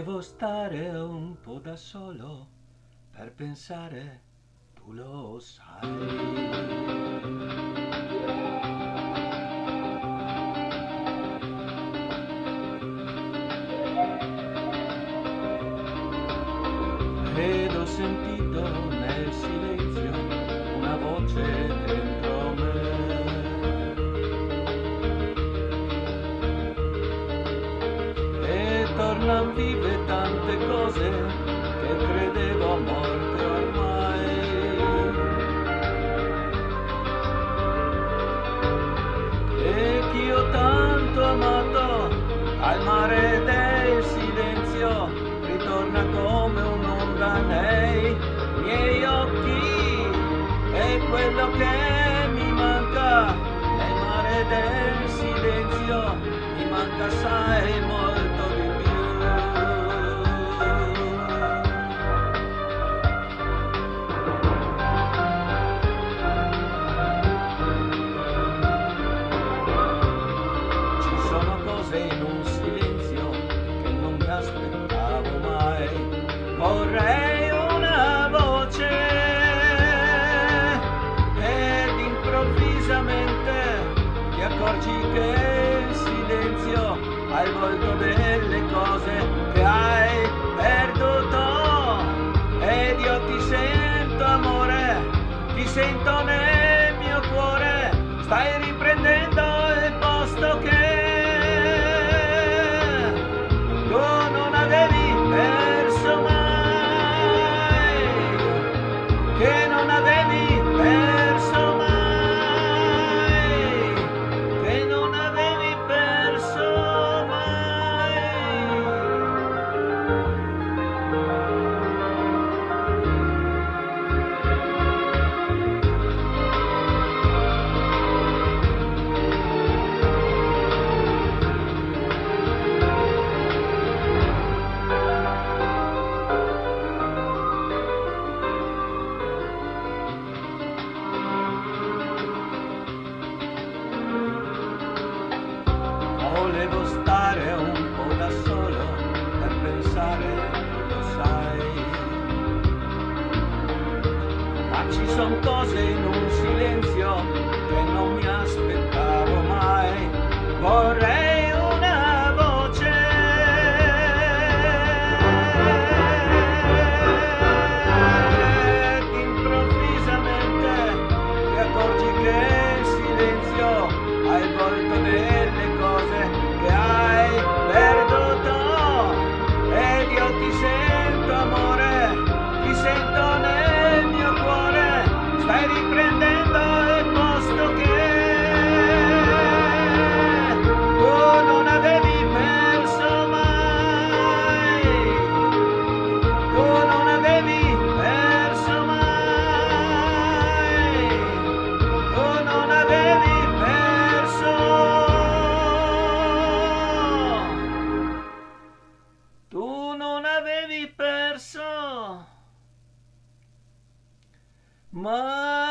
Volevo stare un po' da solo per pensare, tu lo sai. Ed ho sentito nel silenzio una voce dentro me. E tornan vive tante cose che credevo morte ormai. E chi ho tanto amato al mare del silenzio ritorna come un'onda nei miei occhi. E quello che mi manca nel mare del silenzio mi manca assai molto di più. Ci sono cose in un silenzio che non mi aspettavo mai. Vorrei una voce ed improvvisamente ti accorgi che il silenzio ha il volto delle cose che hai perduto. Ed io ti sento amore, ti sento nel mio cuore, stai riprendendo il posto che tu non avevi perso mai, che non avevi perso mai, che non avevi perso mai. Volevo stare un po' da solo per pensare, lo sai. Ma ci son cose in un silenzio che non mi aspettavo mai. Vorrei una voce ed improvvisamente ti accorgi che il silenzio ha il volto delle cose che hai perduto. Ed io ti sento amore, ti sento nel mio cuore, stai riprendendo il posto che tu non avevi perso mai, tu non avevi perso mai, tu non avevi perso, tu non avevi perso mai.